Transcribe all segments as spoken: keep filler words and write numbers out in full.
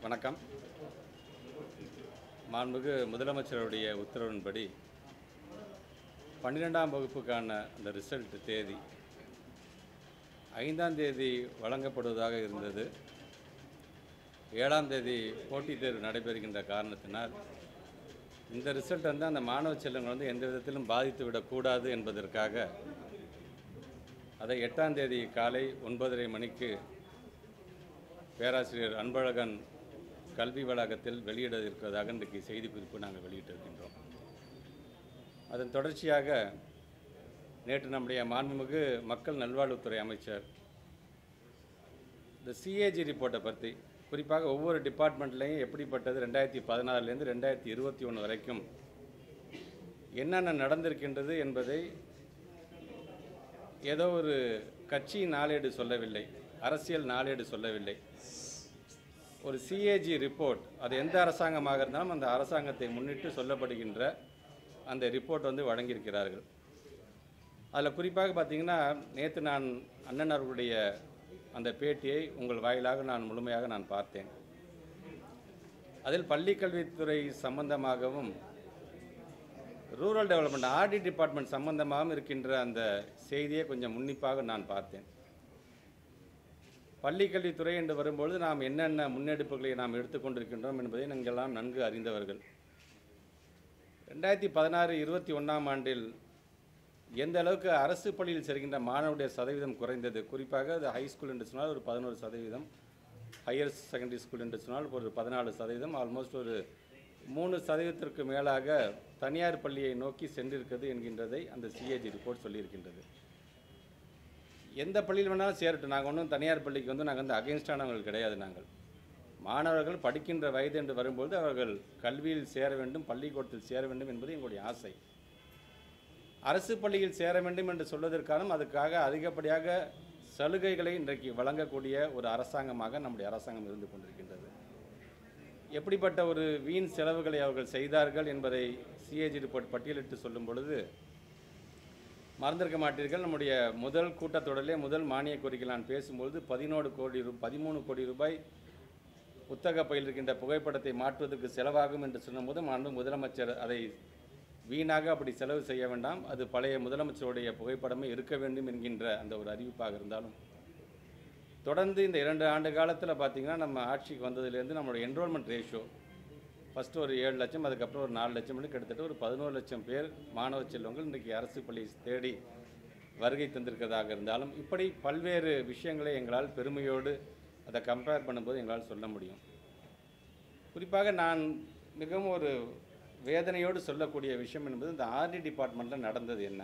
வணக்கம். மாண்புமிகு முதலமைச்சருடைய உத்தரவின்படி பன்னிரெண்டாம் வகுப்புக்கான அந்த ரிசல்ட் தேதி ஐந்தாம் தேதி வழங்கப்படுவதாக இருந்தது. ஏழாம் தேதி போட்டித் தேர்வு நடைபெறுகின்ற காரணத்தினால் இந்த ரிசல்ட் வந்து அந்த மாணவ செல்வங்கள் வந்து எந்த விதத்திலும் பாதித்து விடக்கூடாது என்பதற்காக அதை எட்டாம் தேதி காலை ஒன்பதரை மணிக்கு பேராசிரியர் அன்பழகன் கல்வி வளாகத்தில் வெளியிட இருக்கிறதாக இன்றைக்கு செய்தி குறிப்பு நாங்கள் வெளியிட்டிருக்கின்றோம். அதன் தொடர்ச்சியாக நேற்று நம்முடைய மாண்புமிகு மக்கள் நல்வாழ்வுத்துறை அமைச்சர் இந்த சிஏஜி ரிப்போர்ட்டை பற்றி குறிப்பாக ஒவ்வொரு டிபார்ட்மெண்ட்லேயும் எப்படிப்பட்டது ரெண்டாயிரத்தி பதினாறுலேருந்து ரெண்டாயிரத்தி இருபத்தி ஒன்று வரைக்கும் என்னென்ன நடந்திருக்கின்றது என்பதை ஏதோ ஒரு கட்சி நாளேடு சொல்லவில்லை, அரசியல் நாளேடு சொல்லவில்லை. ஒரு சிஏஜி ரிப்போர்ட், அது எந்த அரசாங்கமாக இருந்தாலும் அந்த அரசாங்கத்தை முன்னிட்டு சொல்லப்படுகின்ற அந்த ரிப்போர்ட் வந்து வழங்கியிருக்கிறார்கள். அதில் குறிப்பாக பார்த்திங்கன்னா, நேற்று நான் அண்ணன் அவர்களுடைய அந்த பேட்டியை உங்கள் வாயிலாக நான் முழுமையாக நான் பார்த்தேன். அதில் பள்ளிக்கல்வித்துறை சம்பந்தமாகவும் ரூரல் டெவலப்மெண்ட் ஆர்டி டிபார்ட்மெண்ட் சம்பந்தமாகவும் இருக்கின்ற அந்த செய்தியை கொஞ்சம் உன்னிப்பாக நான் பார்த்தேன். பள்ளிக்கல்வித்துறை என்று வரும்பொழுது நாம் என்னென்ன முன்னெடுப்புகளை நாம் எடுத்துக்கொண்டிருக்கின்றோம் என்பதை நீங்கள்லாம் நன்கு அறிந்தவர்கள். ரெண்டாயிரத்தி பதினாறு இருபத்தி ஒன்றாம் ஆண்டில் எந்த அளவுக்கு அரசு பள்ளியில் சேர்கின்ற மாணவருடைய சதவீதம் குறைந்தது, குறிப்பாக அது ஹை ஸ்கூல் என்று சொன்னால் ஒரு பதினோரு சதவீதம், ஹையர் செகண்டரி ஸ்கூல் என்று சொன்னால் ஒரு பதினாலு சதவீதம், ஆல்மோஸ்ட் ஒரு மூணு சதவீதத்திற்கு மேலாக தனியார் பள்ளியை நோக்கி சென்றிருக்கிறது என்கின்றதை அந்த சிஏஜி ரிப்போர்ட் சொல்லியிருக்கின்றது. எந்த பள்ளியில் வேணாலும் சேரட்டும், நாங்கள் ஒன்றும் தனியார் பள்ளிக்கு வந்து நாங்கள் வந்து அகெயின்ஸ்டானவர்கள் கிடையாது. நாங்கள் மாணவர்கள் படிக்கின்ற வயது என்று வரும்பொழுது அவர்கள் கல்வியில் சேர வேண்டும், பள்ளிக்கூடத்தில் சேர வேண்டும் என்பது எங்களுடைய ஆசை. அரசு பள்ளியில் சேர வேண்டும் என்று சொல்வதற்கான அதுக்காக அதிகப்படியாக சலுகைகளை இன்றைக்கு வழங்கக்கூடிய ஒரு அரசாங்கமாக நம்முடைய அரசாங்கம் இருந்து கொண்டிருக்கின்றது. எப்படிப்பட்ட ஒரு வீண் செலவுகளை அவர்கள் செய்தார்கள் என்பதை சிஏஜி ரிப்போர்ட் பட்டியலிட்டு சொல்லும் பொழுது மறந்திருக்க மாட்டீர்கள். நம்முடைய முதல் கூட்டத்தொடரிலே முதல் மானிய கோரிக்கை நான் பேசும்பொழுது பதினோரு கோடி ரூ பதிமூணு கோடி ரூபாய் புத்தக பையில் இருக்கின்ற புகைப்படத்தை மாற்றுவதற்கு செலவாகும் என்று சொன்னபோது மாண்பு முதலமைச்சர் அதை வீணாக அப்படி செலவு செய்ய வேண்டாம், அது பழைய முதலமைச்சருடைய புகைப்படமே இருக்க வேண்டும் என்கின்ற அந்த ஒரு அறிவிப்பாக இருந்தாலும், தொடர்ந்து இந்த இரண்டு ஆண்டு காலத்தில் பார்த்திங்கன்னா நம்ம ஆட்சிக்கு வந்ததுலேருந்து நம்மளோட என்ரோல்மெண்ட் ரேஷியோ ஃபஸ்ட்டு ஒரு ஏழு லட்சம், அதுக்கப்புறம் ஒரு நாலு லட்சம் பண்ணி கிட்டத்தட்ட ஒரு பதினோரு லட்சம் பேர் மாணவ செல்வங்கள் இன்றைக்கு அரசு பள்ளி தேடி வருகை தந்திருக்கிறதாக இருந்தாலும், இப்படி பல்வேறு விஷயங்களை எங்களால் பெருமையோடு அதை கம்பேர் பண்ணும்போது எங்களால் சொல்ல முடியும். குறிப்பாக நான் மிகவும் ஒரு வேதனையோடு சொல்லக்கூடிய விஷயம் என்பது இந்த ஆர்டி டிபார்ட்மெண்ட்டில் நடந்தது என்ன.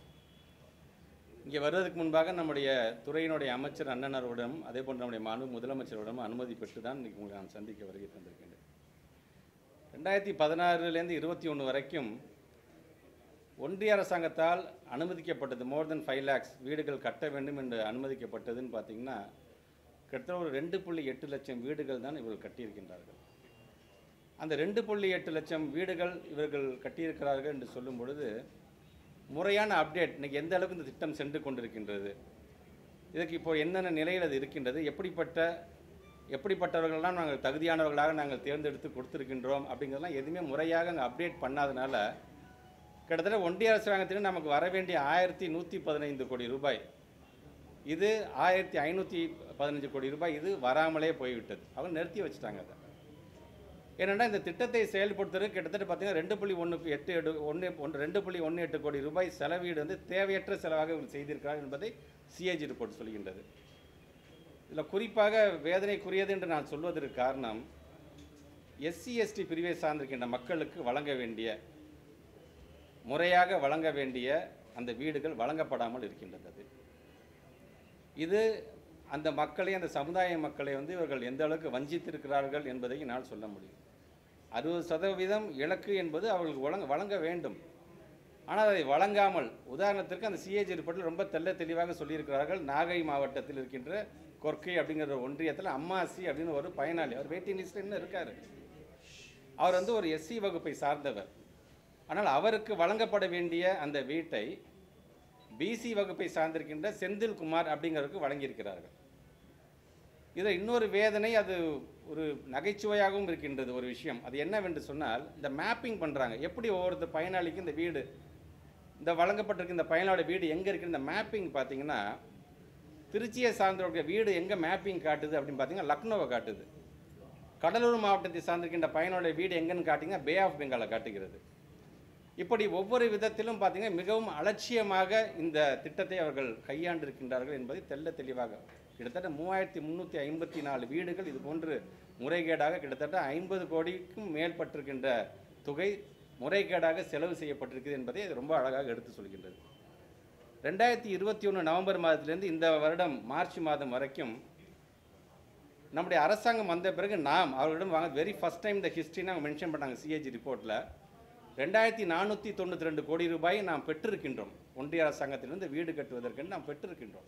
இங்கே வருவதற்கு முன்பாக நம்முடைய துறையினுடைய அமைச்சர் அண்ணனருடன் அதே போன்று நம்முடைய மாண்பு முதலமைச்சரிடம் அனுமதி பெற்று தான் இன்றைக்கி உங்களை நான் சந்திக்க வருகை தந்திருக்கின்றேன். ரெண்டாயிரத்தி பதினாறுலேருந்து இருபத்தி ஒன்று வரைக்கும் ஒன்றிய அரசாங்கத்தால் அனுமதிக்கப்பட்டது மோர் தென் ஃபைவ் லேக்ஸ் வீடுகள் கட்ட வேண்டும் என்று அனுமதிக்கப்பட்டதுன்னு பார்த்திங்கன்னா கிட்டத்தட்ட ஒரு ரெண்டு புள்ளி எட்டு லட்சம் வீடுகள் தான் இவர்கள் கட்டியிருக்கின்றார்கள். அந்த ரெண்டு புள்ளி எட்டு லட்சம் வீடுகள் இவர்கள் கட்டியிருக்கிறார்கள் என்று சொல்லும் பொழுது முறையான அப்டேட் இன்றைக்கி எந்த அளவுக்கு இந்த திட்டம் சென்று கொண்டிருக்கின்றது, இதற்கு இப்போ என்னென்ன நிலையில் அது இருக்கின்றது, எப்படிப்பட்ட எப்படிப்பட்டவர்கள்லாம் நாங்கள் தகுதியானவர்களாக நாங்கள் தேர்ந்தெடுத்து கொடுத்துருக்கின்றோம் அப்படிங்கிறதெல்லாம் எதுவுமே முறையாக அங்கே அப்டேட் பண்ணாதனால கிட்டத்தட்ட ஒன்றிய அரசாங்கத்திற்கு நமக்கு வர வேண்டிய ஆயிரத்தி நூற்றி பதினைந்து கோடி ரூபாய் இது ஆயிரத்தி ஐநூற்றி பதினஞ்சு கோடி ரூபாய் இது வராமலே போய்விட்டது. அவங்க நிறுத்தி வச்சுட்டாங்க. அதை ஏன்னா இந்த திட்டத்தை செயல்படுத்துறதுக்கு கிட்டத்தட்ட பார்த்தீங்கன்னா ரெண்டு புள்ளி ஒன்றுக்கு எட்டு எடு ஒன்று ஒன்று ரெண்டு புள்ளி ஒன்று எட்டு கோடி ரூபாய் செலவீடு வந்து தேவையற்ற செலவாக இவர்கள் செய்திருக்கிறார்கள் என்பதை சிஏஜி ரிப்போர்ட் சொல்கின்றது. இதில் குறிப்பாக வேதனைக்குரியது என்று நான் சொல்வதற்கு காரணம், எஸ்சி எஸ்டி பிரிவை சார்ந்திருக்கின்ற மக்களுக்கு வழங்க வேண்டிய முறையாக வழங்க வேண்டிய அந்த வீடுகள் வழங்கப்படாமல் இருக்கின்றது. இது அந்த மக்களை அந்த சமுதாய மக்களை வந்து இவர்கள் எந்த அளவுக்கு வஞ்சித்திருக்கிறார்கள் என்பதை என்னால் சொல்ல முடியும். அறுபது சதவீதம் இலக்கு என்பது அவர்களுக்கு வழங்க வழங்க வேண்டும். ஆனால் அதை வழங்காமல், உதாரணத்திற்கு அந்த சிஏஜி ரிப்போர்ட்டில் ரொம்ப தெல்ல தெளிவாக சொல்லியிருக்கிறார்கள். நாகை மாவட்டத்தில் இருக்கின்ற கொர்க்கை அப்படிங்கிற ஒன்றியத்தில் அம்மாசி அப்படின்னு ஒரு பயனாளி, அவர் வெயிட்டிங் லிஸ்ட்டில் இன்னும் இருக்கார். அவர் வந்து ஒரு எஸ்சி வகுப்பை சார்ந்தவர். ஆனால் அவருக்கு வழங்கப்பட வேண்டிய அந்த வீட்டை பிசி வகுப்பை சார்ந்திருக்கின்ற செந்தில்குமார் அப்படிங்கிறதுக்கு வழங்கியிருக்கிறார்கள். இதில் இன்னொரு வேதனை, அது ஒரு நகைச்சுவையாகவும் இருக்கின்றது ஒரு விஷயம். அது என்னவென்று சொன்னால், இந்த மேப்பிங் பண்ணுறாங்க. எப்படி ஒவ்வொருத்தர் பயனாளிக்கு இந்த வீடு, இந்த வழங்கப்பட்டிருக்க இந்த பயனாளி வீடு எங்கே இருக்குது, இந்த மேப்பிங் பார்த்தீங்கன்னா, திருச்சியை சார்ந்தவர்களுடைய வீடு எங்கே மேப்பிங் காட்டுது அப்படின்னு பார்த்தீங்கன்னா லக்னோவை காட்டுது. கடலூர் மாவட்டத்தை சார்ந்திருக்கின்ற பயனாளி வீடு எங்கன்னு காட்டிங்கன்னா பே ஆஃப் பெங்காலை காட்டுகிறது. இப்படி ஒவ்வொரு விதத்திலும் பார்த்தீங்கன்னா மிகவும் அலட்சியமாக இந்த திட்டத்தை அவர்கள் கையாண்டிருக்கின்றார்கள் என்பதை தெல்ல தெளிவாக, கிட்டத்தட்ட மூவாயிரத்தி முந்நூற்றி ஐம்பத்தி நாலு வீடுகள் இது போன்று முறைகேடாக கிட்டத்தட்ட ஐம்பது கோடிக்கும் மேற்பட்டிருக்கின்ற தொகை முறைகேடாக செலவு செய்யப்பட்டிருக்குது என்பதை ரொம்ப அழகாக எடுத்து சொல்கின்றது. ரெண்டாயிரத்தி இருபத்தி ஒன்று நவம்பர் மாதத்திலிருந்து இந்த வருடம் மார்ச் மாதம் வரைக்கும் நம்முடைய அரசாங்கம் வந்த பிறகு நாம் அவர்களிடம் வாங்க வெரி ஃபஸ்ட் டைம் இந்த ஹிஸ்ட்ரின்னு அவங்க மென்ஷன் பண்ணாங்க சிஏஜி ரிப்போர்ட்டில். ரெண்டாயிரத்தி நானூற்றி தொண்ணூற்றி ரெண்டு கோடி ரூபாய் நாம் பெற்றிருக்கின்றோம். ஒன்றிய அரசாங்கத்திலிருந்து வீடு கட்டுவதற்கு நாம் பெற்றிருக்கின்றோம்.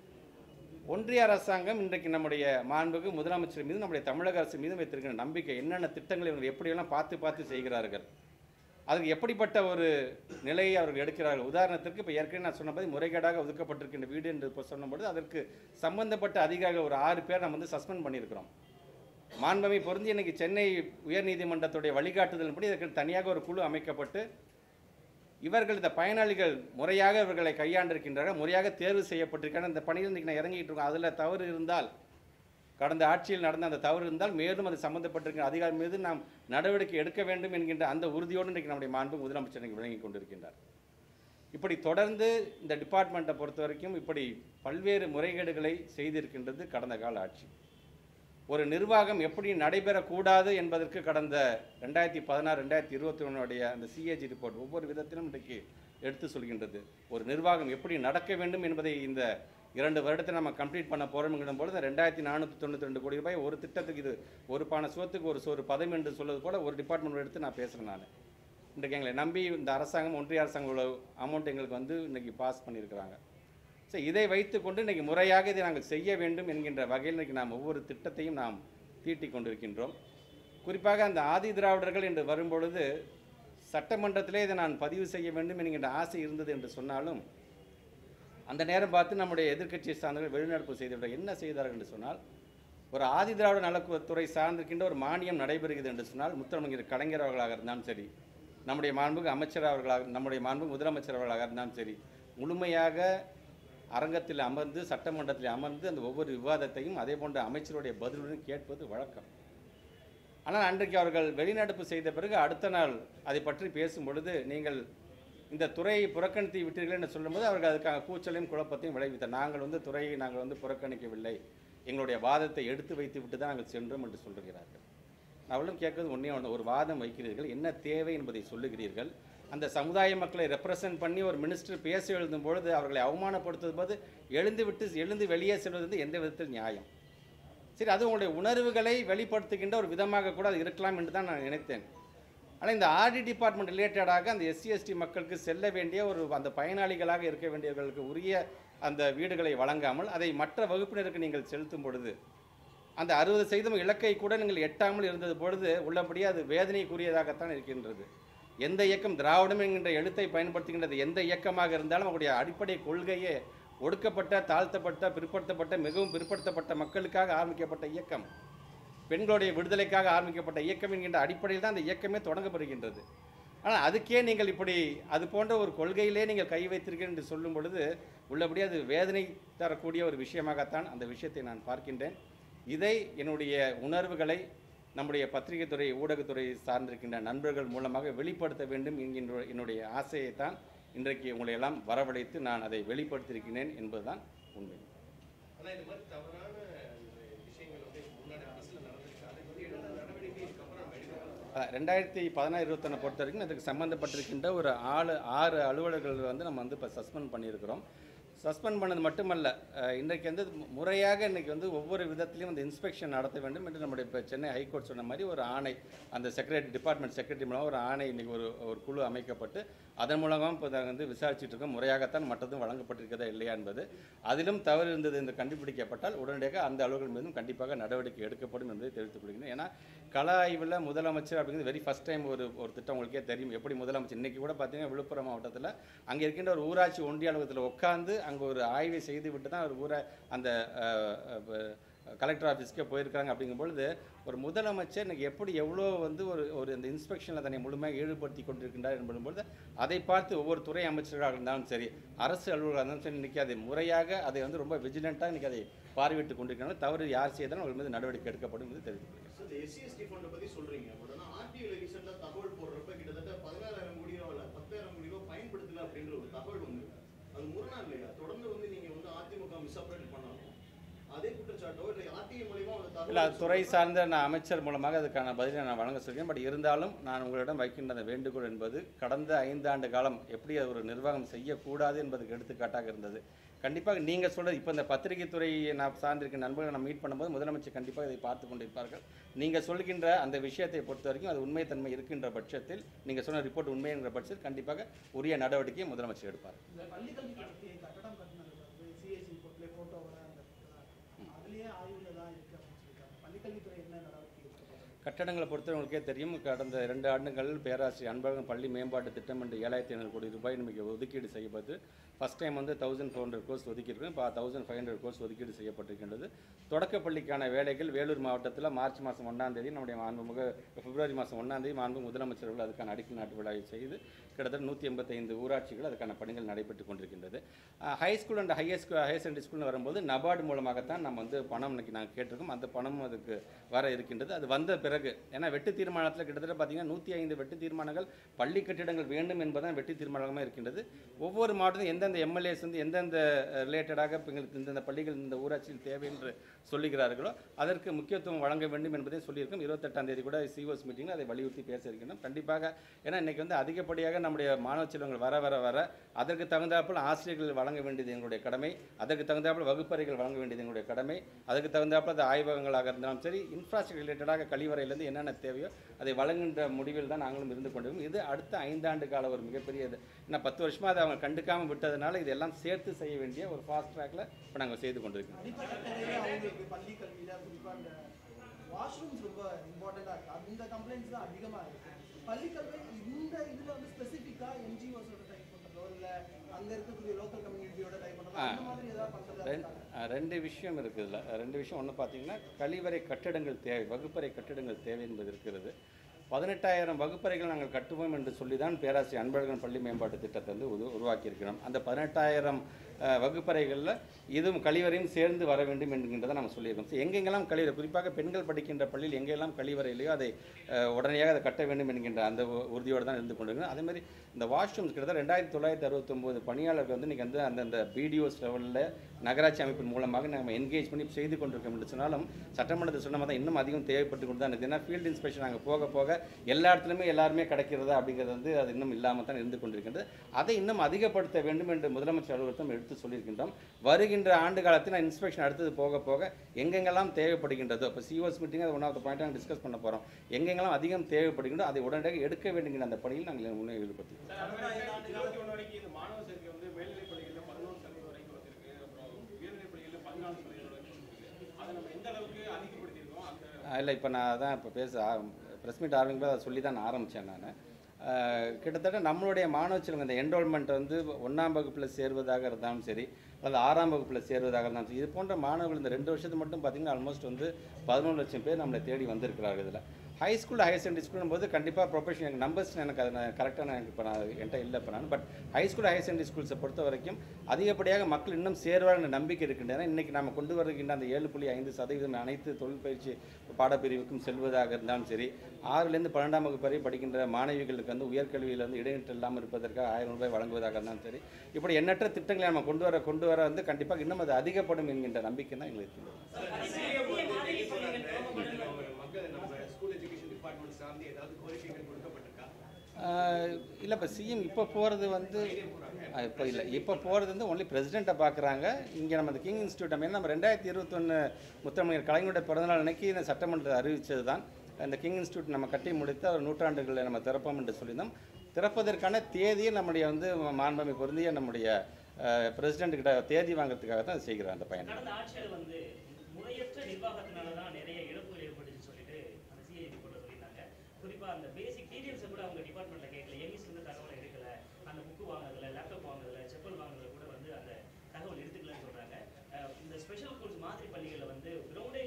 ஒன்றிய அரசாங்கம் இன்றைக்கு நம்முடைய மாண்புக்கு முதலமைச்சர் மீது நம்முடைய தமிழக அரசு மீது வைத்திருக்கிற நம்பிக்கை, என்னென்ன திட்டங்களை இவங்க எப்படியெல்லாம் பார்த்து பார்த்து செய்கிறார்கள், அதுக்கு எப்படிப்பட்ட ஒரு நிலையை அவர்கள் எடுக்கிறார்கள். உதாரணத்திற்கு இப்போ ஏற்கனவே நான் சொன்னபோது முறைகேடாக ஒதுக்கப்பட்டிருக்கின்ற வீடு என்று சொன்னபோது அதற்கு சம்பந்தப்பட்ட அதிகாரிகள் ஒரு ஆறு பேர் நம்ம வந்து சஸ்பெண்ட் பண்ணியிருக்கிறோம். மாண்பமை பொருந்தி இன்னைக்கு சென்னை உயர்நீதிமன்றத்துடைய வழிகாட்டுதலின்படி இதற்கு தனியாக ஒரு குழு அமைக்கப்பட்டு இவர்கள் இந்த பயனாளிகள் முறையாக இவர்களை கையாண்டிருக்கின்றார்கள், முறையாக தேர்வு செய்யப்பட்டிருக்காங்க. இந்த பணியில் இன்றைக்கி நான் இறங்கிட்டு இருக்கோம். அதில் தவறு இருந்தால், கடந்த ஆட்சியில் நடந்த அந்த தவறு இருந்தால் மேலும் அது சம்பந்தப்பட்டிருக்கிற அதிகாரி மீது நாம் நடவடிக்கை எடுக்க வேண்டும் என்கின்ற அந்த உறுதியோடு இன்றைக்கு நம்முடைய மாண்பு முதலமைச்சர் விளங்கி கொண்டிருக்கின்றார். இப்படி தொடர்ந்து இந்த டிபார்ட்மெண்ட்டை பொறுத்த வரைக்கும் இப்படி பல்வேறு முறைகேடுகளை செய்திருக்கின்றது கடந்த கால ஆட்சி. ஒரு நிர்வாகம் எப்படி நடைபெறக்கூடாது என்பதற்கு கடந்த ரெண்டாயிரத்தி பதினாறு ரெண்டாயிரத்தி இருபத்தி ஒன்றுடைய அந்த சிஏஜி ரிப்போர்ட் ஒவ்வொரு விதத்திலும் இன்றைக்கு எடுத்து சொல்கின்றது. ஒரு நிர்வாகம் எப்படி நடக்க வேண்டும் என்பதை இந்த இரண்டு வருடத்தை நம்ம கம்ப்ளீட் பண்ண போகிறோம்ங்கிற பொழுது ரெண்டாயிரத்தி நானூற்றி தொண்ணூற்றி ரெண்டு கோடி ரூபாய் ஒரு திட்டத்துக்கு, இது ஒரு பான சோத்துக்கு ஒரு சோறு பதம் என்று சொல்வது போல ஒரு டிபார்ட்மெண்ட் எடுத்து நான் பேசுகிறேன். நான் இன்றைக்கு எங்களை நம்பி இந்த அரசாங்கம், ஒன்றிய அரசாங்கம் இவ்வளோ அமௌண்ட் எங்களுக்கு வந்து இன்றைக்கி பாஸ் பண்ணியிருக்கிறாங்க. ஸோ இதை வைத்துக்கொண்டு இன்றைக்கி முறையாக இதை நாங்கள் செய்ய வேண்டும் என்கின்ற வகையில் இன்றைக்கி நாம் ஒவ்வொரு திட்டத்தையும் நாம் தீட்டி கொண்டிருக்கின்றோம். குறிப்பாக அந்த ஆதி திராவிடர்கள் என்று வரும்பொழுது சட்டமன்றத்திலே இதை நான் பதிவு செய்ய வேண்டும் என்கின்ற ஆசை இருந்தது என்று சொன்னாலும் அந்த நேரம் பார்த்து நம்முடைய எதிர்க்கட்சியை சார்ந்தவர்கள் வெளிநடப்பு செய்துவிட்டார். என்ன செய்தார்கள் என்று சொன்னால், ஒரு ஆதி திராவிட நலத்துறை சார்ந்திருக்கின்ற ஒரு மானியம் நடைபெறுகிறது என்று சொன்னால் முத்தமிழர் கலைஞர் அவர்களாக இருந்தாலும் சரி, நம்முடைய மாண்புக்கு அமைச்சர் அவர்களாக, நம்முடைய மாண்பு முதலமைச்சர் அவர்களாக இருந்தாலும் சரி, முழுமையாக அரங்கத்தில் அமர்ந்து சட்டமன்றத்தில் அமர்ந்து அந்த ஒவ்வொரு விவாதத்தையும் அதே போன்ற அமைச்சருடைய பதிலுடன் கேட்பது வழக்கம். ஆனால் அன்றைக்கு அவர்கள் வெளிநடப்பு செய்த பிறகு அடுத்த நாள் அதை பற்றி பேசும் பொழுது, நீங்கள் இந்த துறையை புறக்கணித்து விட்டீர்கள் என்று சொல்லும்போது அவர்கள் அதுக்காக கூச்சலையும் குழப்பத்தையும் விளைவித்தார். நாங்கள் வந்து துறையை நாங்கள் வந்து புறக்கணிக்கவில்லை, எங்களுடைய வாதத்தை எடுத்து வைத்து விட்டு தான் நாங்கள் சென்றோம் என்று சொல்லுகிறார்கள். அவளும் கேட்குறது ஒன்றே ஒன்று, ஒரு வாதம் வைக்கிறீர்கள், என்ன தேவை என்பதை சொல்லுகிறீர்கள். அந்த சமுதாய மக்களை ரெப்ரசன்ட் பண்ணி ஒரு மினிஸ்டர் பேச எழுதும் பொழுது அவர்களை அவமானப்படுத்தும் போது எழுந்து விட்டு எழுந்து வெளியே செல்வது வந்து எந்த விதத்தில் நியாயம்? சரி, அது உங்களுடைய உணர்வுகளை வெளிப்படுத்துகின்ற ஒரு விதமாக கூட அது இருக்கலாம் என்று தான் நான் நினைத்தேன். ஆனால் இந்த ஆர்டி டிபார்ட்மெண்ட் ரிலேட்டடாக அந்த எஸ்சி எஸ்டி மக்களுக்கு செல்ல வேண்டிய ஒரு அந்த பயனாளிகளாக இருக்க வேண்டியவர்களுக்கு உரிய அந்த வீடுகளை வழங்காமல் அதை மற்ற வகுப்பினருக்கு நீங்கள் செலுத்தும் பொழுது அந்த அறுபது சதவீதம் இலக்கை கூட நீங்கள் எட்டாமல் இருந்தது பொழுது உள்ளபடியே அது வேதனைக்குரியதாகத்தான் இருக்கின்றது. எந்த இயக்கம் திராவிடம் என்கின்ற எழுத்தை பயன்படுத்துகின்றது எந்த இயக்கமாக இருந்தாலும் அவருடைய அடிப்படை கொள்கையே ஒடுக்கப்பட்ட, தாழ்த்தப்பட்ட, பிற்படுத்தப்பட்ட, மிகவும் பிற்படுத்தப்பட்ட மக்களுக்காக ஆரம்பிக்கப்பட்ட இயக்கம், பெண்களுடைய விடுதலைக்காக ஆரம்பிக்கப்பட்ட இயக்கம் என்கின்ற அடிப்படையில் தான் அந்த இயக்கமே தொடங்கப்படுகின்றது. ஆனால் அதுக்கே நீங்கள் இப்படி அது போன்ற ஒரு கொள்கையிலே நீங்கள் கை வைத்திருக்கிறீர்கள் என்று சொல்லும் பொழுது உள்ளபடி அது வேதனை தரக்கூடிய ஒரு விஷயமாகத்தான் அந்த விஷயத்தை நான் பார்க்கின்றேன். இதை என்னுடைய உணர்வுகளை நம்முடைய பத்திரிகை துறை, ஊடகத்துறை சார்ந்திருக்கின்ற நண்பர்கள் மூலமாக வெளிப்படுத்த வேண்டும் என்கின்ற என்னுடைய ஆசையைத்தான் இன்றைக்கு உங்களை எல்லாம் வரவழைத்து நான் அதை வெளிப்படுத்தியிருக்கிறேன் என்பதுதான் உண்மை. ரெண்டாயிரத்தி பதினாறு இருபத்தொன்னு பொறுத்த வரைக்கும் அதுக்கு சம்மந்தப்பட்டிருக்கின்ற ஒரு ஆளு ஆறு அலுவலர்கள் வந்து நம்ம வந்து இப்போ சஸ்பெண்ட் பண்ணியிருக்கிறோம். சஸ்பெண்ட் பண்ணது மட்டுமல்ல, இன்றைக்கு வந்து முறையாக இன்றைக்கி வந்து ஒவ்வொரு விதத்திலையும் அந்த இன்ஸ்பெக்ஷன் நடத்த வேண்டும் என்று நம்முடைய இப்போ சென்னை ஹைகோர்ட் சொன்ன மாதிரி ஒரு ஆணை, அந்த செக்ரட்டரி டிபார்ட்மெண்ட் செக்ரட்டரி மூலமாக ஒரு ஆணை இன்றைக்கி ஒரு ஒரு குழு அமைக்கப்பட்டு அதன் மூலமாக இப்போ வந்து விசாரிச்சுட்டு இருக்கோம். முறையாகத்தான் மற்றதும் வழங்கப்பட்டிருக்கிறதா இல்லையா என்பது. அதிலும் தவறு இருந்தது என்று கண்டுபிடிக்கப்பட்டால் உடனடியாக அந்த அலுவலர்கள் மீதும் கண்டிப்பாக நடவடிக்கை எடுக்கப்படும் என்பதை தெரிவித்துக் கொள்கிறேன். ஏன்னா கள ஆய்வில் முதலமைச்சர் அப்படிங்கிறது வெரி ஃபஸ்ட் டைம் ஒரு ஒரு திட்டம் உங்களுக்கே தெரியும். எப்படி முதலமைச்சர் இன்றைக்கி கூட பார்த்தீங்கன்னா விழுப்புரம் மாவட்டத்தில் அங்கே இருக்கின்ற ஒரு ஊராட்சி ஒன்றிய அலுவலகத்தில் உட்கார்ந்து அங்கே ஒரு ஆய்வை செய்து விட்டு தான் ஒரு ஊரை அந்த கலெக்டர் ஆஃபீஸ்க்கே போயிருக்காங்க. அப்படிங்கும்பொழுது ஒரு முதலமைச்சர் இன்றைக்கி எப்படி எவ்வளோ வந்து ஒரு ஒரு இந்த இன்ஸ்பெக்ஷனில் தன்னை முழுமையாக ஈடுபடுத்தி கொண்டிருக்கின்றார் என்பதும்பொழுது அதை பார்த்து ஒவ்வொரு துறை அமைச்சர்களாக இருந்தாலும் சரி, அரசு அலுவலராக இருந்தாலும் சரி, இன்றைக்கி அதை முறையாக அதை வந்து ரொம்ப விஜிலண்ட்டாக இன்றைக்கி அதை பார்வையிட்டு கொண்டிருக்கிறாங்க. தவறு யார் செய்தாலும் அவர் மீது நடவடிக்கை எடுக்கப்படும் என்று தெரிவித்துள்ளேன். எஸ்சி எஸ்டி ஃபண்டை பற்றி சொல்கிறீங்க, பட் ஆனால் ஆர்டிஐல ரீசெண்டாக தகவல் போடுறப்ப கிட்டத்தட்ட பதினாறாயிரம் கோடி ரூபாய் பத்தாயிரம் கோடி ரூபாய் பயன்படுத்தல அப்படின்ற ஒரு தகவல் வந்து அது முரணா இல்லையா? தொடர்ந்து வந்து நீங்கள் வந்து அதிமுக மிஸ்அப்ரேட் பண்ணாலும் அதே குற்றச்சாட்டோ இல்லை ஆர்டிஐ மூலியமா அந்த இல்லை, அது துறை சார்ந்த நான் அமைச்சர் மூலமாக அதுக்கான பதிலை நான் வழங்க சொல்கிறேன். பட் இருந்தாலும் நான் உங்களிடம் வைக்கின்ற அந்த வேண்டுகோள் என்பது கடந்த ஐந்தாண்டு காலம் எப்படி ஒரு நிர்வாகம் செய்யக்கூடாது என்பதுக்கு எடுத்துக்காட்டாக இருந்தது. கண்டிப்பாக நீங்கள் சொல்கிறது இப்போ இந்த பத்திரிகை துறையை நான் சார்ந்திருக்க நண்பர்களை நான் மீட் பண்ணும்போது முதலமைச்சர் கண்டிப்பாக இதை பார்த்து கொண்டிருப்பார்கள். நீங்கள் சொல்கின்ற அந்த விஷயத்தை பொறுத்த வரைக்கும் அது உண்மைத்தன்மை இருக்கின்ற பட்சத்தில், நீங்கள் சொன்ன ரிப்போர்ட் உண்மை என்ற பட்சத்தில் கண்டிப்பாக உரிய நடவடிக்கையை முதலமைச்சர் எடுப்பார். கட்டடங்களை பொறுத்த உங்களுக்கே தெரியும், கடந்த இரண்டு ஆண்டுகளில் பேராசிரியர் அன்பழகன் பள்ளி மேம்பாட்டு திட்டம் என்று ஏழாயிரத்தி ஐநூறு கோடி ரூபாய் நமக்கு ஒதுக்கீடு செய்யப்பட்டு ஃபஸ்ட் டைம் வந்து தௌசண்ட் ஃபோர் ஹண்ட்ரட் கோர்ஸ் ஒதுக்கியிருக்கோம். இப்போ தௌசண்ட் ஃபைவ் ஹண்ட்ரட் கோர்ஸ் ஒதுக்கீடு செய்யப்பட்டிருக்கின்றது. தொடக்கப்பள்ளிக்கான வேலைகள் வேலூர் மாவட்டத்தில் மார்ச் மாதம் ஒன்றாம் தேதி நம்முடைய மாண்புமிகு பிப்ரவரி மாதம் ஒன்றாம் தேதி மாண்பு முதலமைச்சர்கள் அதுக்கான அடிக்கல் நாட்டு விழாவை செய்து கிட்டத்தட்ட நூற்றி எண்பத்தைந்து ஊராட்சிகள் அதுக்கான பணிகள் நடைபெற்று கொண்டிருக்கின்றது. High school and higher school higher secondary ஸ்கூல்னு வரும்போது நபார்டு மூலமாகத்தான் நம்ம வந்து பணம் இன்னைக்கு நாங்கள் கேட்டிருக்கோம். அந்த பணம் அதுக்கு வர இருக்கின்றது. அது வந்த பிறகு, ஏன்னா வெட்டு தீர்மானத்தில் கிட்டத்தட்ட பார்த்தீங்கன்னா நூற்றி ஐந்து வெட்டு தீர்மானங்கள் பள்ளி கட்டிடங்கள் வேண்டும் என்பதுதான் வெட்டு தீர்மானமாக இருக்கின்றது. ஒவ்வொரு மாவட்டத்திலும் எந்தெந்த எம்எல்ஏஸ் வந்து எந்தெந்த ரிலேட்டடாக எங்களுக்கு இந்தந்த பள்ளிகள் இந்த ஊராட்சியில் தேவை என்று சொல்லுகிறார்களோ அதற்கு முக்கியத்துவம் வழங்க வேண்டும் என்பதை சொல்லியிருக்கோம். இருபத்தெட்டாம் தேதி கூட சிஓஎஸ் மீட்டிங்கில் அதை வலியுறுத்தி பேச இருக்கின்றோம். கண்டிப்பாக, ஏன்னா இன்றைக்கி வந்து அதிகப்படியாக நம்முடைய மாணவ செல்வங்கள் வர வர வர அதற்கு தகுந்தாப்பில் ஆசிரியர்கள் வழங்க வேண்டியது எங்களுடைய கடமை, அதற்கு தகுந்தாப்பில் வகுப்பறைகள் வழங்க வேண்டியது எங்களுடைய கடமை, அதுக்கு தகுந்தாப்பில் அது ஆய்வகங்களாக இருந்தாலும் சரி, இன்ஃப்ராஸ்ட்ரக்சர் ரிலேட்டடாக கழிவறையிலேருந்து என்னென்ன தேவையோ அதை வழங்குகின்ற முடிவில் தான் நாங்களும் இருந்து கொண்டிருக்கோம். இது அடுத்த ஐந்தாண்டு கால ஒரு மிகப்பெரிய இது. ஏன்னா பத்து வருஷமாக அதை அவங்க கண்டுக்காமல் விட்டதுனால இதெல்லாம் சேர்த்து செய்ய வேண்டிய ஒரு ஃபாஸ்ட் ட்ராக்கில் இப்போ நாங்கள் செய்து கொண்டிருக்கோம். பள்ளி கல்வியில குறிப்பாக இந்த வாஷ்ரூம்ஸ் ரொம்ப இம்பார்ட்டண்டாக இருக்குது. அந்த கம்ப்ளைண்ட்ஸ் தான் அதிகமாக இருக்குது. பள்ளி கல்வி இந்த இதில் வந்து ஸ்பெசிஃபிக்காக என்ஜிஓஸோட டைப் பண்ணுறதோ இல்லை அங்கே இருக்கக்கூடிய லோக்கல் கம்யூனிட்டியோட டைப் பண்ணுறதோ அந்த மாதிரி ஏதாவது பண்ணுறது? ரெண்டு விஷயம் இருக்குது இதில். ரெண்டு விஷயம். ஒன்று பார்த்தீங்கன்னா கழிவறை கட்டிடங்கள் தேவை, வகுப்பறை கட்டிடங்கள் தேவை என்பது இருக்கிறது. பதினெட்டாயிரம் வகுப்பறைகள் நாங்கள் கட்டுவோம் என்று சொல்லி தான் பேராசிரியர் அன்பழகன் பள்ளி மேம்பாட்டு திட்டத்தை வந்து உரு உருவாக்கியிருக்கிறோம். அந்த பதினெட்டாயிரம் வகுப்பறைகளில் இதுவும் கழிவறையும் சேர்ந்து வர வேண்டும் என்கின்றதை நம்ம சொல்லியிருக்கோம். ஸோ எங்கெங்கெல்லாம் கழிவறை, குறிப்பாக பெண்கள் படிக்கின்ற பள்ளியில் எங்கெல்லாம் கழிவறையிலையோ அதை உடனடியாக அதை கட்ட வேண்டும் என்கின்ற அந்த உறுதியோடு தான் இருந்து கொண்டிருக்கிறோம். அதேமாதிரி இந்த வாஷ்ரூம்ஸ் கிட்டத்தட்ட ரெண்டாயிரத்தி தொள்ளாயிரத்தி அறுபத்தொம்போது பணியாளர்கள் வந்து இன்றைக்கி வந்து அந்தந்த பிடிஓஸ் லெவலில் நகராட்சி அமைப்பின் மூலமாக நம்ம என்கேஜ் பண்ணி செய்து கொண்டிருக்கோம் என்று சொன்னாலும் சட்டமன்றத்தில் சொன்ன மாதிரி இன்னும் அதிகம் தேவைப்பட்டு கொண்டு தான் இருக்குது. ஏன்னா ஃபீல்டு இன்ஸ்பெக்ஷன் நாங்கள் போக போக எல்லா இடத்துலையுமே எல்லாருமே கிடைக்கிறதா அப்படிங்கிறது வந்து அது இன்னும் இல்லாமல் தான் இருந்து கொண்டிருக்கின்றது. அதை இன்னும் அதிகப்படுத்த வேண்டும் என்று முதலமைச்சர் அலுவலகத்தில் எடுத்து சொல்லியிருக்கின்றோம். வருகின்ற ஆண்டு காலத்தில் நான் இன்ஸ்பெக்ஷன் அடுத்தது போக போக எங்கெங்கெல்லாம் தேவைப்படுகின்றதோ, இப்போ சிஓஎஸ் மீட்டிங் அது ஒன் ஆஃப் த பாயிண்ட் நாங்கள் டிஸ்கஸ் பண்ண போகிறோம். எங்கெங்கெல்லாம் அதிகம் தேவைப்படுகின்றோ அதை உடனடியாக எடுக்க வேண்டுங்கிற அந்த பணியில் நாங்கள் முன்னே ஈடுபடுத்தி இல்லை. இப்போ நான் தான் இப்போ பேச ப்ரெஸ் மீட் ஆரம்பிக்கும் அதை சொல்லி தான் நான் ஆரம்பித்தேன். நான் கிட்டத்தட்ட நம்மளுடைய மாணவ செல்வங்க இந்த என்ரோல்மெண்ட் வந்து ஒன்றாம் வகுப்பில் சேர்வதாக இருந்தாலும் சரி, அல்லது ஆறாம் வகுப்பில் சேர்வதாக இருந்தாலும் சரி, இது போன்ற மாணவர்கள் இந்த ரெண்டு வருஷத்துக்கு மட்டும் பார்த்திங்கன்னா ஆல்மோஸ்ட் வந்து பதினொன்று லட்சம் பேர் நம்மளை தேடி வந்திருக்கிறார்கள். இதில் ஹை ஸ்கூல் ஹையர் செகண்டரி ஸ்கூலும் போது கண்டிப்பாக ப்ரொஃபஷன் எனக்கு நம்பர்ஸ் எனக்கு அதை நான் கரெக்டாக நான் இப்போ நான் என்கிட்ட இல்லை இப்போ நான் but high school higher secondary ஸ்கூல்ஸை பொறுத்த வரைக்கும் அதிகப்படியாக மக்கள் இன்னும் சேர்வாங்க நம்பிக்கை இருக்கின்றன. இன்றைக்கி நம்ம கொண்டு வருகின்ற அந்த ஏழு புள்ளி ஐந்து சதவீதம் அனைத்து தொழில் பயிற்சி பாடப்பிரிவுக்கும் செல்வதாக இருந்தாலும் சரி, ஆறுலேருந்து பன்னெண்டாம் வகுப்பு வரை படிக்கின்ற மாணவிகளுக்கு வந்து உயர்கல்வியில் வந்து இடைநிற்று இல்லாமல் இருப்பதற்காக ஆயிரம் ரூபாய் வழங்குவதாக இருந்தாலும் சரி, இப்படி எண்ணற்ற திட்டங்களை நம்ம கொண்டு வர கொண்டு வர வந்து கண்டிப்பாக இன்னும் அது அதிகப்படும் என்கின்ற நம்பிக்கை தான் எங்களுக்கு இருக்குது. இல்லை, இப்போ சிஎம் இப்போ போகிறது வந்து இப்போ இல்லை இப்போ போகிறது வந்து ஒன்லி பிரசிடெண்ட்டை பார்க்குறாங்க. இங்கே நம்ம அந்த கிங் இன்ஸ்டியூட் ஏன்னா நம்ம ரெண்டாயிரத்தி இருபத்தொன்று முத்தமிழர் கலைஞருடைய பிறந்தநாள் அன்னைக்கு இந்த சட்டமன்றத்தை அறிவித்தது தான் இந்த கிங் இன்ஸ்டியூட் நம்ம கட்டி முடித்து ஒரு நூற்றாண்டுகளில் நம்ம திறப்போம் என்று சொல்லியிருந்தோம். திறப்பதற்கான தேதியை நம்முடைய வந்து மாண்புமிகு பொருந்திய நம்முடைய பிரசிடென்ட் கிட்ட தேதி வாங்குறதுக்காக தான் செய்கிறார் அந்த பயணம். அந்த பேசிக் டீடைல்ஸ் கூட அவங்க டிபார்ட்மெண்ட்ல கேட்கல, எங்கிஸ் வந்து தகவல் எடுக்கல, அந்த புக்கு வாங்குறதுல, லேப்டாப் வாங்குறதுல, செப்பல் வாங்குறதுல கூட வந்து அந்த தகவல் எடுத்துக்கலன்னு சொல்றாங்க. இந்த ஸ்பெஷல் ஸ்கூல்ஸ் மாதிரி பள்ளிகளில் வந்து கிரவுண்டே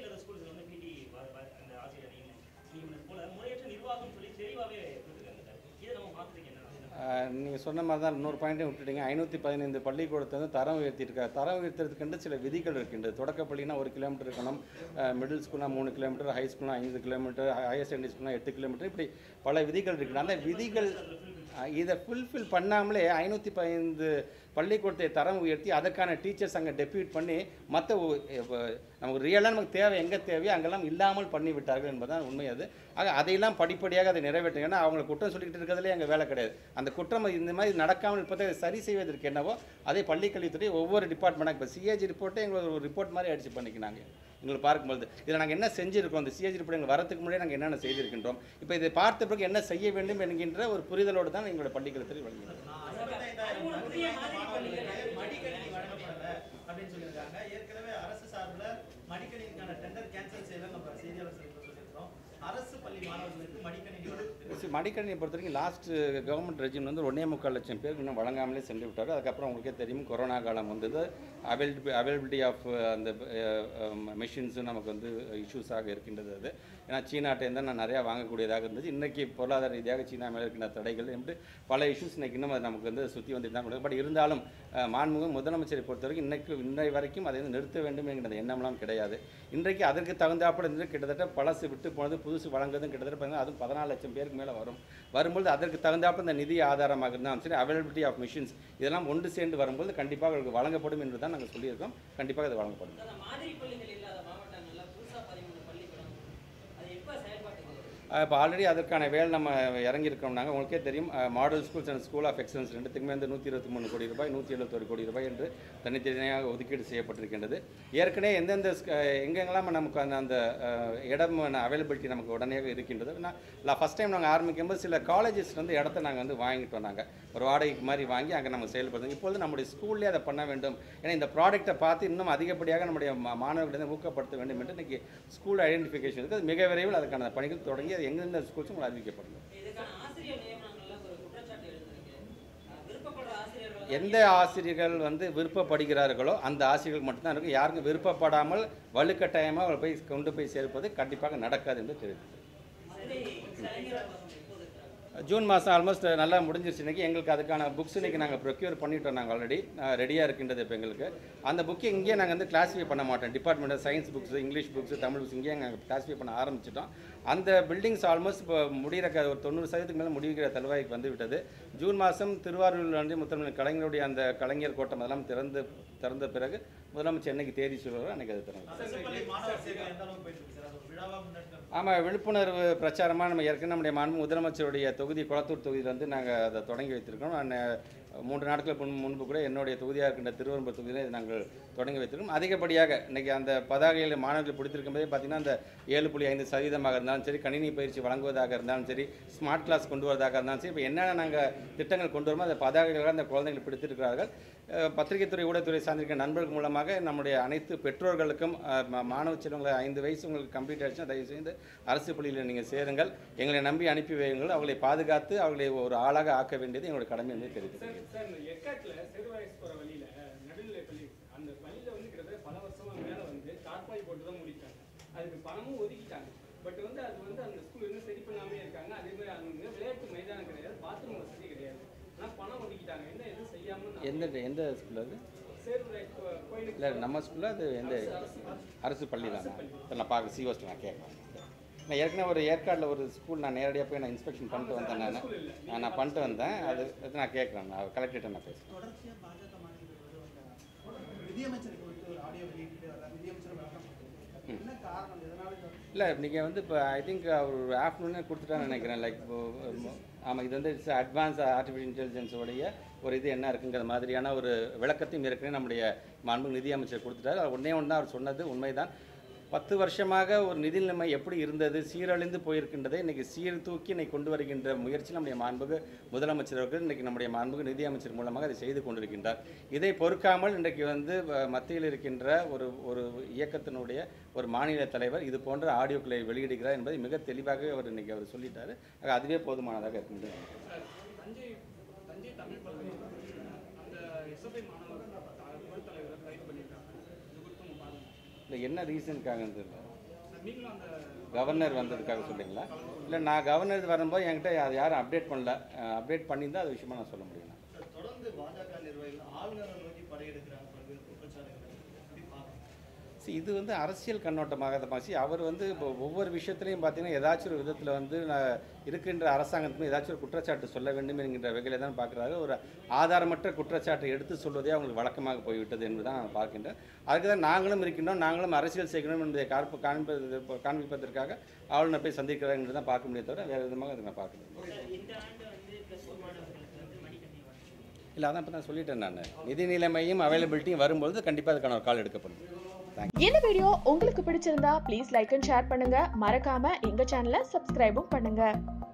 மாற்றுறீங்க என்ன? நீங்கள் சொன்ன மாதிரி தான் இன்னொரு பாயிண்ட்டையும் விட்டுட்டீங்க. ஐநூற்றி பதினைந்து பள்ளிக்கூடத்தை வந்து தரம் உயர்த்தியிருக்காரு. தரம் உயர்த்துறதுக்கு சில விதிகள் இருக்கின்றது. தொடக்கப்பள்ளினா ஒரு கிலோமீட்டர் இருக்கணும், மிடில் ஸ்கூல்னா மூணு கிலோமீட்டர், ஹை ஸ்கூல்னா ஐந்து கிலோமீட்டர், ஹையர் செகண்டரி ஸ்கூல்னா எட்டு கிலோமீட்டர், இப்படி பல விதிகள் இருக்குது. அந்த விதிகள் இதை ஃபுல்ஃபில் பண்ணாமலே ஐநூற்றி பதினைந்து பள்ளிக்கூடத்தை தரம் உயர்த்தி அதற்கான டீச்சர்ஸ் அங்கே டெப்யூட் பண்ணி மற்ற நமக்கு ரியலாக நமக்கு தேவை எங்கே தேவையோ அங்கெல்லாம் இல்லாமல் பண்ணி விட்டார்கள் என்பதுதான் உண்மை. அது ஆக அதையெல்லாம் படிப்படியாக அதை நிறைவேற்றுங்க. ஏன்னா அவங்களை குற்றம் சொல்லிக்கிட்டு இருக்கிறதுலே எங்கள் வேலை கிடையாது. அந்த குற்றம் இந்த மாதிரி நடக்காமல் இருப்பதை சரி செய்வதற்கு என்னவோ அதே பள்ளிக்கல்வித்துறை ஒவ்வொரு டிபார்ட்மெண்ட்டாக இப்போ சிஏஜி ரிப்போர்ட்டே எங்களுக்கு ஒரு ரிப்போர்ட் மாதிரி அடிச்சு பண்ணிக்கினாங்க. எங்களை பார்க்கும்போது இதில் நாங்கள் என்ன செஞ்சுருக்கோம், இந்த சிஏஜி ரிப்போர்ட் எங்களுக்கு வரதுக்கு முன்னாடி நாங்கள் என்னென்ன செய்திருக்கின்றோம், இப்போ இதை பார்த்த பிறகு என்ன செய்ய வேண்டும் என்கின்ற ஒரு புரிதலோடு தான் எங்களோட பள்ளிக்கல்வித்துறை வழங்குகிறோம். மடிக்கணினி வழங்கப்படல அப்படின்னு சொல்லியிருக்காங்க. ஏற்கனவே அரசு சார்பில் மடிக்கணினிக்கான டெண்டர் கேன்சல் செய்யல நம்ம செய்தியாளர் சொல்லியிருக்கோம். அரசு பள்ளி மாணவர்களுக்கு மடிக்கணினி வழங்குறது மடிக்கணினியை பொறுத்த வரைக்கும் லாஸ்ட் கவர்மெண்ட் ரெஜிம் வந்து ஒன்னே முக்கால் லட்சம் பேருக்கு இன்னும் வழங்காமலே சென்று விட்டார். அதுக்கப்புறம் உங்களுக்கே தெரியும் கொரோனா காலம் வந்தது. அவைலபிலிட்டி அவைலபிலிட்டி ஆஃப் அந்த மெஷின்ஸும் நமக்கு வந்து இஷ்யூஸாக இருக்கின்றது. அது ஏன்னா சீனாட்டேருந்து நான் நிறையா வாங்கக்கூடியதாக இருந்துச்சு. இன்றைக்கி பொருளாதார ரீதியாக சீனா மேலே இருக்கின்ற தடைகள் என்று பல இஷ்யூஸ் இன்றைக்கி இன்னும் நமக்கு வந்து சுற்றி வந்துட்டு தான் கொடுக்கும். பட் இருந்தாலும் மாண்புமிகு முதலமைச்சரை பொறுத்த வரைக்கும் இன்றைக்கு இன்றைய வரைக்கும் அதை வந்து நிறுத்த வேண்டும் என்கிற எண்ணம்லாம் கிடையாது. இன்றைக்கு அதற்கு தகுந்தாப்பட இருந்து கிட்டத்தட்ட பழசு விட்டு போனது புதுசு வழங்குறதும் கிட்டத்தட்ட பார்த்தீங்கன்னா அதுவும் பதினாலு லட்சம் பேருக்கு மேலே வரும். வரும்போது அதற்கு தகுந்தாப்ப இந்த நிதி ஆதாரமாக இருந்தாலும் சரி, அவைலபிலிட்டி ஆஃப் மிஷின்ஸ் இதெல்லாம் ஒன்று சேர்ந்து வரும்போது கண்டிப்பாக அவர்களுக்கு வழங்கப்படும் என்று தான் நாங்கள் சொல்லியிருக்கோம். கண்டிப்பாக அது வழங்கப்படும். இப்போ ஆல்ரெடி அதற்கான வேலை நம்ம இறங்கியிருக்கோம். நாங்கள் உங்களுக்கே தெரியும் model schools and school of excellence ரெண்டுத்துக்குமே வந்து நூற்றி இருபத்தி மூணு கோடி ரூபாய் நூற்றி எழுபத்தொரு கோடி ரூபாய் என்று தனித்தனியாக ஒதுக்கீடு செய்யப்பட்டிருக்கின்றது. ஏற்கனவே எந்தெந்த எங்கெங்கெல்லாம் நமக்கு அந்த அந்த இடம் அவைலபிலிட்டி நமக்கு உடனே இருக்கின்றது. நான் ஃபஸ்ட் டைம் நாங்கள் ஆரம்பிக்கும் போது சில காலேஜஸ் வந்து இடத்த நாங்கள் வந்து வாங்கிட்டு வந்தாங்க, ஒரு வாடகைக்கு மாதிரி வாங்கி அங்கே நம்ம செயல்படுறோம். இப்பொழுது நம்முடைய ஸ்கூல்லேயே அதை பண்ண வேண்டும். ஏன்னா இந்த ப்ராடக்ட்டை பார்த்து இன்னும் அதிகப்படியாக நம்முடைய மாணவர்களை ஊக்கப்படுத்த வேண்டும் என்று இன்றைக்கி ஸ்கூல் ஐடென்டிஃபிகேஷன் இருக்குது. அது மிக விரைவில் அதுக்கான பணிகள் தொடங்கி எந்தெந்த ஸ்கூல்ஸும் உங்களுக்கு அறிவிக்கப்படும். எந்த ஆசிரியர்கள் வந்து விருப்பப்படுகிறார்களோ அந்த ஆசிரியர்கள் மட்டும்தான் இருக்கும். யாருக்கும் விருப்பப்படாமல் வலுக்கட்டாயமாக அவர்கள் போய் கொண்டு போய் சேர்ப்பது கண்டிப்பாக நடக்காது என்று தெரிவித்தது. ஜூன் மாதம் ஆல்மோஸ்ட் நல்லா முடிஞ்சிருச்சு. இன்றைக்கி எங்களுக்கு அதுக்கான புக்ஸ் இன்றைக்கி நாங்கள் ப்ரொக்யூர் பண்ணிவிட்டோம். நாங்கள் ஆல்ரெடி ரெடியாக இருக்கின்றது. இப்போ எங்களுக்கு அந்த புக்கு இங்கேயே நாங்கள் வந்து கிளாஸிஃபை பண்ண மாட்டோம். Department science books, English books, Tamil books இங்கேயே நாங்கள் கிளாஸிஃபை பண்ண ஆரம்பிச்சிட்டோம். அந்த பில்டிங்ஸ் ஆல்மோஸ்ட் இப்போ முடிகிற ஒரு தொண்ணூறு சதவீதத்துக்கு மேலே முடிகிற தருவாய்க்கு வந்து விட்டது. ஜூன் மாதம் திருவாரூரில் வந்து முத்தமிழ் கலைஞருடைய அந்த கலைஞர் கோட்டம் அதெல்லாம் திறந்து திறந்த பிறகு முதலமைச்சர் என்னைக்கு தேதி சொல்கிறாரோ அன்றைக்கி அது திறந்து. ஆமாம், விழிப்புணர்வு பிரச்சாரமாக நம்ம ஏற்கனவே நம்முடைய மாண்பு முதலமைச்சருடைய தொகுதி குளத்தூர் தொகுதியில் வந்து நாங்கள் அதை தொடங்கி வைத்திருக்கோம். நான் மூன்று நாட்களுக்கு முன் முன்பு கூட என்னுடைய தொகுதியாக இருக்கின்ற திருவரம்பூர் தொகுதியில் நாங்கள் தொடங்கி வைத்திருக்கோம். அதிகப்படியாக இன்றைக்கி அந்த பதாகையில் மாணவர்கள் பிடித்திருக்கும் போதே பார்த்திங்கன்னா அந்த ஏழு புள்ளி ஐந்து சதவீதமாக இருந்தாலும் சரி, கணினி பயிற்சி வழங்குவதாக இருந்தாலும் சரி, ஸ்மார்ட் கிளாஸ் கொண்டு வருவதாக இருந்தாலும் சரி, இப்போ என்னென்ன நாங்கள் திட்டங்கள் கொண்டு வருமோ அந்த பதாகைகளாக அந்த குழந்தைகள் பிடித்திருக்கிறார்கள். பத்திரிகைத்துறை ஊடகத்துறை சார்ந்திருக்கிற நண்பர்கள் மூலமாக நம்முடைய அனைத்து பெற்றோர்களுக்கும் மாணவ செல்வங்களை ஐந்து வயசு உங்களுக்கு கம்ப்ளீட் ஆகிடுச்சுன்னா தயவு செய்து அரசு பள்ளியில் நீங்கள் சேருங்கள், எங்களை நம்பி அனுப்பி வையுங்கள், அவர்களை பாதுகாத்து அவர்களை ஒரு ஆளாக ஆக்க வேண்டியது எங்களுடைய கடமை என்று தெரிவித்தது. சார், இந்த ஏற்காட்டில் சிறுவயசு போகிற வழியில் நடுநிலை பள்ளி அந்த பள்ளியில் வந்து கிட்டத்தட்ட பல வருஷமாக மேலே வந்து தார்பாய் போட்டு தான் முடித்தாங்க. அதுக்கு பணமும் ஒதுக்கிட்டாங்க. பட் வந்து அது வந்து அந்த ஸ்கூல் இன்னும் சரி பண்ணாமே இருக்காங்க. அதேமாதிரி அங்கே விளையாட்டு மைதானம் கிடையாது, பாத்ரூம் வசதி கிடையாது. ஆனால் பணம் ஒதுக்கிட்டாங்க. என்ன எதுவும் செய்யாமல் எந்த எந்த ஸ்கூல் அது? கோயிலுக்கு இல்லை, நம்ம ஸ்கூலில் அது எந்த அரசு பள்ளி தான். நான் பார்க்க சிஓஸ்ட்டு நான் கேட்குறேன். நான் ஏற்கனவே ஒரு ஏற்காடில் ஒரு ஸ்கூல் நான் நேரடியாக போய் நான் இன்ஸ்பெக்ஷன் பண்ணிட்டு வந்தேன். நான் நான் பண்ணிட்டு வந்தேன். அது நான் கேட்குறேன். நான் கலெக்டர்கிட்ட நான் பேசுகிறேன். தொடர்ச்சியாக பாஜக நிதியமைச்சருக்கு ஒரு ஆடியோ வெளியிட்டு நிதியமைச்சர் என்ன காரணம் எதனால? இல்லை, நீங்கள் வந்து இப்போ ஐ திங்க் அவர் ஆஃப்டர்நூனே கொடுத்துட்டான்னு நினைக்கிறேன். லைக் ஆமாம், இது வந்து இட்ஸ் அட்வான்ஸ் ஆர்டிஃபிஷியல் இன்டெலிஜென்ஸோடைய ஒரு இது என்ன இருக்குங்கிற மாதிரியான ஒரு விளக்கத்தையும் ஏற்கனவே நம்முடைய மாண்பு நிதியமைச்சர் கொடுத்துட்டாரு. அது ஒன்றே ஒன்று தான் அவர் சொன்னது உண்மைதான். பத்து வருஷமாக ஒரு நிதி நிலைமை எப்படி இருந்தது, சீரழிந்து போயிருக்கின்றதை இன்றைக்கி சீர் தூக்கி இன்றைக்கி கொண்டு வருகின்ற முயற்சி நம்முடைய மாண்புக்கு முதலமைச்சர் அவர்கள் இன்றைக்கி நம்முடைய மாண்புக்கு நிதியமைச்சர் மூலமாக அதை செய்து கொண்டிருக்கின்றார். இதை பொறுக்காமல் இன்றைக்கு வந்து மத்தியில் இருக்கின்ற ஒரு ஒரு இயக்கத்தினுடைய ஒரு மாநில தலைவர் இது போன்ற ஆடியோக்களை வெளியிடுகிறார் என்பதை மிக தெளிவாக அவர் இன்றைக்கி அவர் சொல்லிட்டார். ஆக அதுவே போதுமானதாக இருக்கின்றது. தஞ்சை தஞ்சை தமிழ் பல்கலை அந்த எஸ்எஃப்ஐ மாணவர் தலைவரை கைது பண்ணியிருக்காங்க. இது குறித்து இல்லை, என்ன ரீசனுக்காக தெரியல. நீங்களும் அந்த கவர்னர் வந்ததுக்காக சொல்றீங்களா? இல்லை, நான் கவர்னர் வரும்போது என்கிட்ட அது யாரும் அப்டேட் பண்ணல. அப்டேட் பண்ணியிருந்தால் அது விஷயமா நான் சொல்ல முடியும். சார், தொடர்ந்து பாஜக நிர்வாகிகள் ஆளுநரை நோக்கி படையெடுக்கிறாங்க பல்வேறு குற்றச்சாட்டுகள் எப்படி பார்க்கணும்? See, இது வந்து அரசியல் கண்ணோட்டமாக தான் பாசி. அவர் வந்து இப்போ ஒவ்வொரு விஷயத்துலையும் பார்த்தீங்கன்னா ஏதாச்சும் ஒரு விதத்தில் வந்து நான் இருக்கின்ற அரசாங்கத்துக்கு ஏதாச்சும் ஒரு குற்றச்சாட்டு சொல்ல வேண்டும் என்கின்ற வகையில் தான் பார்க்குறாங்க. ஒரு ஆதாரமற்ற குற்றச்சாட்டை எடுத்து சொல்வதே அவங்களுக்கு வழக்கமாக போய்விட்டது என்று தான் நான் பார்க்கின்றேன். அதுக்கு தான் நாங்களும் இருக்கின்றோம், நாங்களும் அரசியல் செய்யணும் என்பதை காண்ப காண்பது காண்பிப்பதற்காக ஆளுநர் போய் சந்திக்கிறார் என்று தான் பார்க்க முடியும், தவிர வேறு விதமாக அதை நான் பார்க்கல. இந்த ஆண்டு வந்து பிளஸ் டூ மாணவர்களுக்கு வந்து மடிக்கணினி வழங்கப்படும். இல்லை, அதான் இப்போ தான் சொல்லிட்டேன் நான். நிதி நிலைமையும் அவைலபிலிட்டியும் வரும்பொழுது கண்டிப்பாக அதுக்கான ஒரு கால் எடுக்கப்படும். இந்த வீடியோ உங்களுக்கு பிடிச்சிருந்தா ப்ளீஸ் லைக் அண்ட் ஷேர் பண்ணுங்க. மறக்காம எங்க சேனலை சப்ஸ்கிரைபும் பண்ணுங்க.